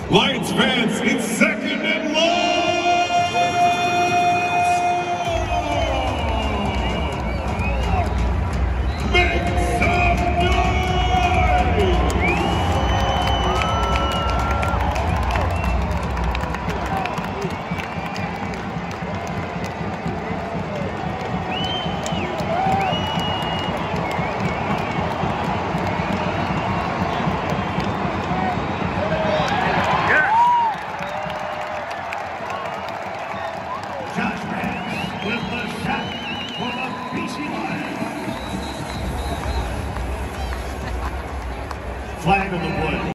Lions fans, it's second and long! Make some noise! Josh Rams with the shot for the BC Lions. Flag on the play.